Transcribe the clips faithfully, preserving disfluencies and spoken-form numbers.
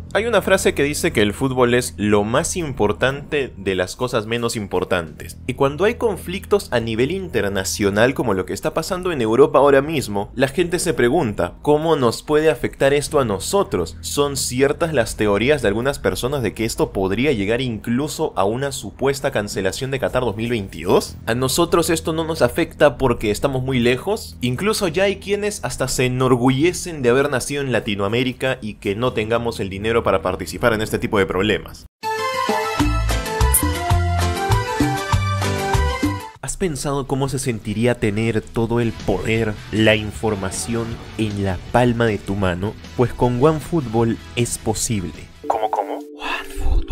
Hay una frase que dice que el fútbol es lo más importante de las cosas menos importantes. Y cuando hay conflictos a nivel internacional como lo que está pasando en Europa ahora mismo, la gente se pregunta, ¿cómo nos puede afectar esto a nosotros? ¿Son ciertas las teorías de algunas personas de que esto podría llegar incluso a una supuesta cancelación de Qatar dos mil veintidós? ¿A nosotros esto no nos afecta porque estamos muy lejos? Incluso ya hay quienes hasta se enorgullecen de haber nacido en Latinoamérica y que no tengamos el dinero para participar en este tipo de problemas. ¿Has pensado cómo se sentiría tener todo el poder, la información en la palma de tu mano? Pues con OneFootball es posible. ¿Cómo, cómo? OneFootball.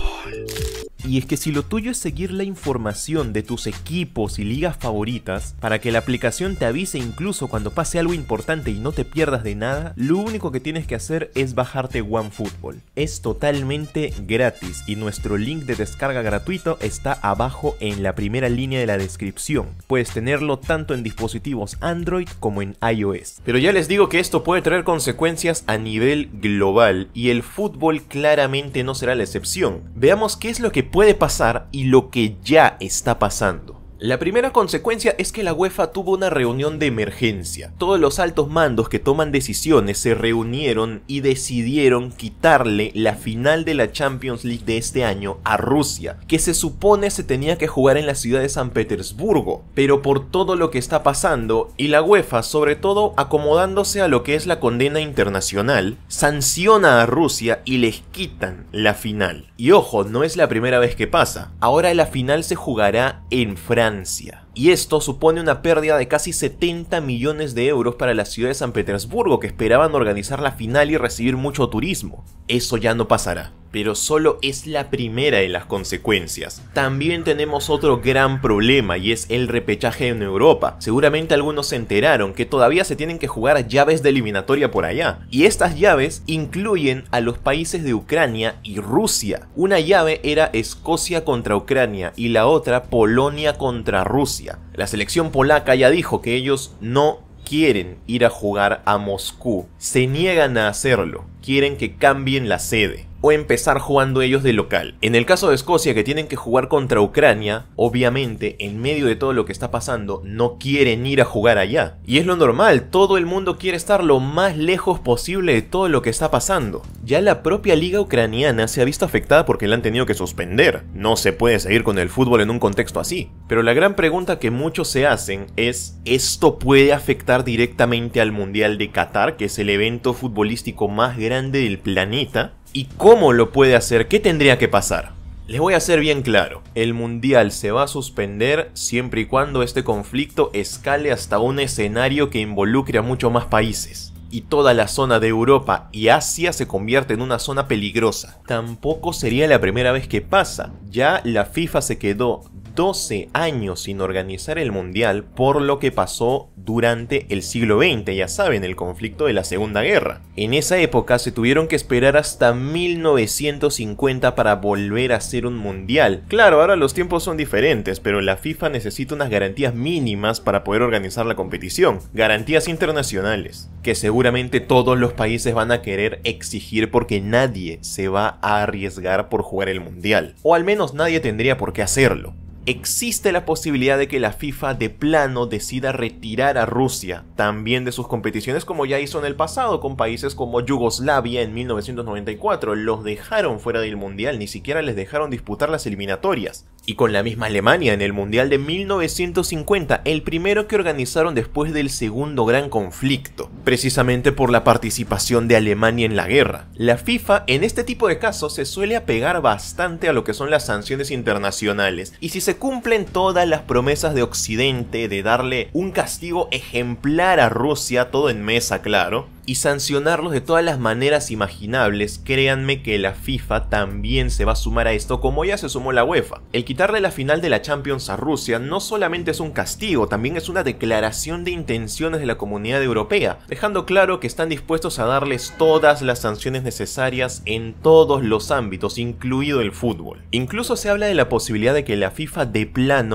Y es que si lo tuyo es seguir la información de tus equipos y ligas favoritas, para que la aplicación te avise incluso cuando pase algo importante y no te pierdas de nada, lo único que tienes que hacer es bajarte OneFootball. Es totalmente gratis y nuestro link de descarga gratuito está abajo en la primera línea de la descripción. Puedes tenerlo tanto en dispositivos Android como en iOS. Pero ya les digo que esto puede traer consecuencias a nivel global y el fútbol claramente no será la excepción. Veamos qué es lo que puede pasar y lo que ya está pasando. La primera consecuencia es que la UEFA tuvo una reunión de emergencia. Todos los altos mandos que toman decisiones se reunieron y decidieron quitarle la final de la Champions League de este año a Rusia, que se supone se tenía que jugar en la ciudad de San Petersburgo, pero por todo lo que está pasando y la UEFA, sobre todo acomodándose a lo que es la condena internacional, sanciona a Rusia y les quitan la final. Y ojo, no es la primera vez que pasa. Ahora la final se jugará en Francia. Y esto supone una pérdida de casi setenta millones de euros para la ciudad de San Petersburgo, que esperaban organizar la final y recibir mucho turismo. Eso ya no pasará. Pero solo es la primera de las consecuencias. También tenemos otro gran problema y es el repechaje en Europa. Seguramente algunos se enteraron que todavía se tienen que jugar llaves de eliminatoria por allá. Y estas llaves incluyen a los países de Ucrania y Rusia. Una llave era Escocia contra Ucrania y la otra Polonia contra Rusia. La selección polaca ya dijo que ellos no quieren ir a jugar a Moscú. Se niegan a hacerlo. Quieren que cambien la sede o empezar jugando ellos de local. En el caso de Escocia, que tienen que jugar contra Ucrania, obviamente en medio de todo lo que está pasando no quieren ir a jugar allá. Y es lo normal, todo el mundo quiere estar lo más lejos posible de todo lo que está pasando. Ya la propia liga ucraniana se ha visto afectada porque la han tenido que suspender. No se puede seguir con el fútbol en un contexto así. Pero la gran pregunta que muchos se hacen es, ¿esto puede afectar directamente al Mundial de Qatar, que es el evento futbolístico más grande del planeta? ¿Y cómo lo puede hacer? ¿Qué tendría que pasar? Les voy a ser bien claro, el mundial se va a suspender siempre y cuando este conflicto escale hasta un escenario que involucre a muchos más países. Y toda la zona de Europa y Asia se convierte en una zona peligrosa. Tampoco sería la primera vez que pasa. Ya la FIFA se quedó doce años sin organizar el mundial por lo que pasó durante el siglo veinte, ya saben, el conflicto de la Segunda Guerra. En esa época se tuvieron que esperar hasta mil novecientos cincuenta para volver a hacer un mundial. Claro, ahora los tiempos son diferentes, pero la FIFA necesita unas garantías mínimas para poder organizar la competición. Garantías internacionales, que seguramente todos los países van a querer exigir porque nadie se va a arriesgar por jugar el mundial. O al menos nadie tendría por qué hacerlo. Existe la posibilidad de que la FIFA de plano decida retirar a Rusia también de sus competiciones, como ya hizo en el pasado con países como Yugoslavia en mil novecientos noventa y cuatro. Los dejaron fuera del mundial, ni siquiera les dejaron disputar las eliminatorias. Y con la misma Alemania en el mundial de mil novecientos cincuenta, el primero que organizaron después del segundo gran conflicto, precisamente por la participación de Alemania en la guerra. La FIFA en este tipo de casos se suele apegar bastante a lo que son las sanciones internacionales, y si se cumplen todas las promesas de Occidente de darle un castigo ejemplar a Rusia, todo en mesa, claro, y sancionarlos de todas las maneras imaginables, créanme que la FIFA también se va a sumar a esto, como ya se sumó la UEFA. El quitarle la final de la Champions a Rusia no solamente es un castigo, también es una declaración de intenciones de la comunidad europea, dejando claro que están dispuestos a darles todas las sanciones necesarias en todos los ámbitos, incluido el fútbol. Incluso se habla de la posibilidad de que la FIFA de plano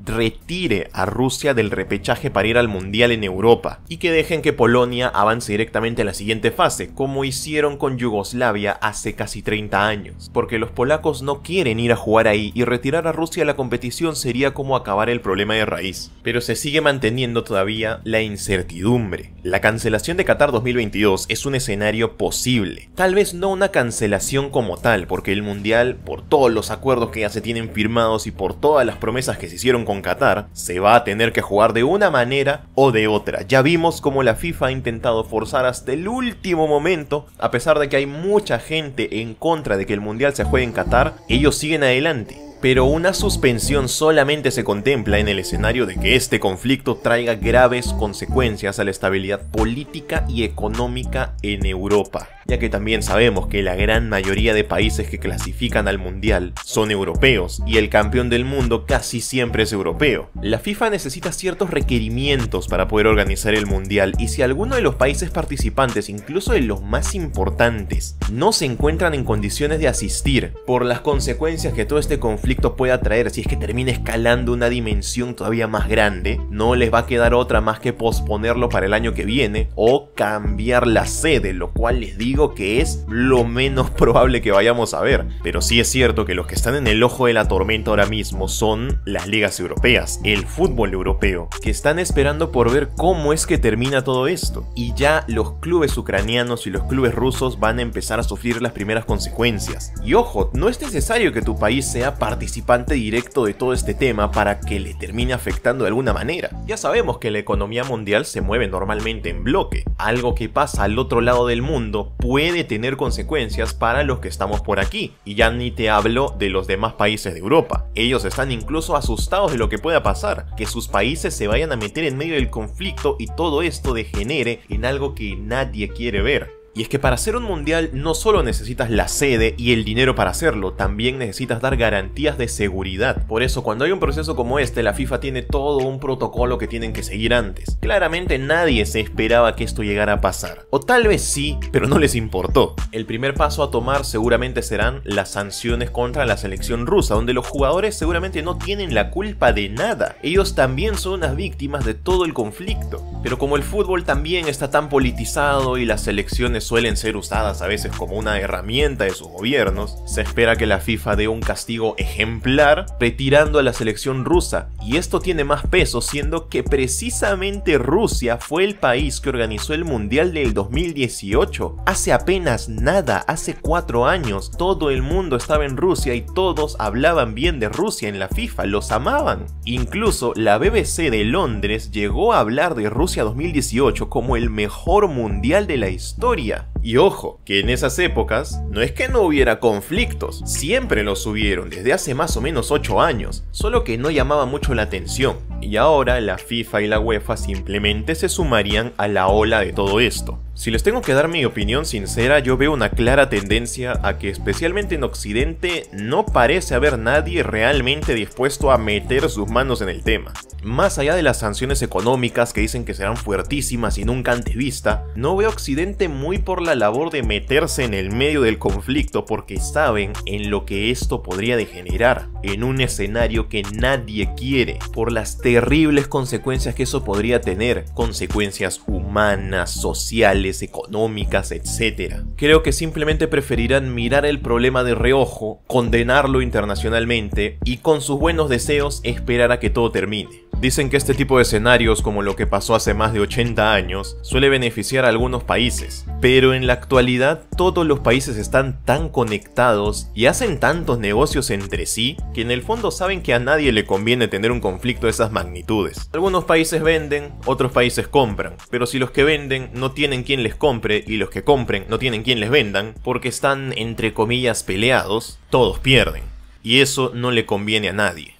retire a Rusia del repechaje para ir al Mundial en Europa y que dejen que Polonia avance directamente a la siguiente fase, como hicieron con Yugoslavia hace casi treinta años, porque los polacos no quieren ir a jugar ahí y retirar a Rusia de la competición sería como acabar el problema de raíz. Pero se sigue manteniendo todavía la incertidumbre. La cancelación de Qatar dos mil veintidós es un escenario posible, tal vez no una cancelación como tal, porque el Mundial, por todos los acuerdos que ya se tienen firmados y por todas las promesas que se hicieron con Qatar, se va a tener que jugar de una manera o de otra. Ya vimos cómo la FIFA ha intentado forzar hasta el último momento, a pesar de que hay mucha gente en contra de que el Mundial se juegue en Qatar, ellos siguen adelante. Pero una suspensión solamente se contempla en el escenario de que este conflicto traiga graves consecuencias a la estabilidad política y económica en Europa, ya que también sabemos que la gran mayoría de países que clasifican al Mundial son europeos y el campeón del mundo casi siempre es europeo. La FIFA necesita ciertos requerimientos para poder organizar el Mundial, y si alguno de los países participantes, incluso de los más importantes, no se encuentran en condiciones de asistir por las consecuencias que todo este conflicto pueda traer, si es que termina escalando una dimensión todavía más grande, no les va a quedar otra más que posponerlo para el año que viene o cambiar la sede, lo cual les digo que es lo menos probable que vayamos a ver. Pero sí es cierto que los que están en el ojo de la tormenta ahora mismo son las ligas europeas, el fútbol europeo, que están esperando por ver cómo es que termina todo esto. Y ya los clubes ucranianos y los clubes rusos van a empezar a sufrir las primeras consecuencias. Y ojo, no es necesario que tu país sea participante directo de todo este tema para que le termine afectando de alguna manera. Ya sabemos que la economía mundial se mueve normalmente en bloque. Algo que pasa al otro lado del mundo puede tener consecuencias para los que estamos por aquí. Y ya ni te hablo de los demás países de Europa. Ellos están incluso asustados de lo que pueda pasar, que sus países se vayan a meter en medio del conflicto y todo esto degenere en algo que nadie quiere ver. Y es que para hacer un mundial no solo necesitas la sede y el dinero para hacerlo, también necesitas dar garantías de seguridad. Por eso cuando hay un proceso como este, la FIFA tiene todo un protocolo que tienen que seguir antes. Claramente nadie se esperaba que esto llegara a pasar. O tal vez sí, pero no les importó. El primer paso a tomar seguramente serán las sanciones contra la selección rusa, donde los jugadores seguramente no tienen la culpa de nada. Ellos también son unas víctimas de todo el conflicto. Pero como el fútbol también está tan politizado y las selecciones suelen ser usadas a veces como una herramienta de sus gobiernos, se espera que la FIFA dé un castigo ejemplar retirando a la selección rusa, y esto tiene más peso siendo que precisamente Rusia fue el país que organizó el Mundial del dos mil dieciocho. Hace apenas nada, hace cuatro años, todo el mundo estaba en Rusia y todos hablaban bien de Rusia en la FIFA, los amaban. Incluso la B B C de Londres llegó a hablar de Rusia dos mil dieciocho como el mejor mundial de la historia. Y ojo, que en esas épocas no es que no hubiera conflictos, siempre los hubieron desde hace más o menos ocho años, solo que no llamaba mucho la atención. Y ahora la FIFA y la UEFA simplemente se sumarían a la ola de todo esto. Si les tengo que dar mi opinión sincera, yo veo una clara tendencia a que especialmente en Occidente no parece haber nadie realmente dispuesto a meter sus manos en el tema. Más allá de las sanciones económicas que dicen que serán fuertísimas y nunca antes vista, no veo a Occidente muy por la labor de meterse en el medio del conflicto porque saben en lo que esto podría degenerar, en un escenario que nadie quiere, por las terribles consecuencias que eso podría tener, consecuencias humanas, sociales, económicas, etcétera. Creo que simplemente preferirán mirar el problema de reojo, condenarlo internacionalmente y con sus buenos deseos esperar a que todo termine. Dicen que este tipo de escenarios, como lo que pasó hace más de ochenta años, suele beneficiar a algunos países, pero en la actualidad todos los países están tan conectados y hacen tantos negocios entre sí que en el fondo saben que a nadie le conviene tener un conflicto de esas magnitudes. Algunos países venden, otros países compran, pero si los que venden no tienen quien les compre y los que compren no tienen quien les vendan, porque están entre comillas peleados, todos pierden, y eso no le conviene a nadie.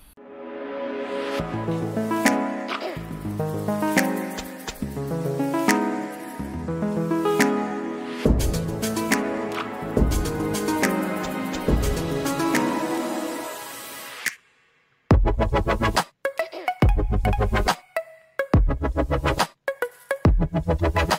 Thank you.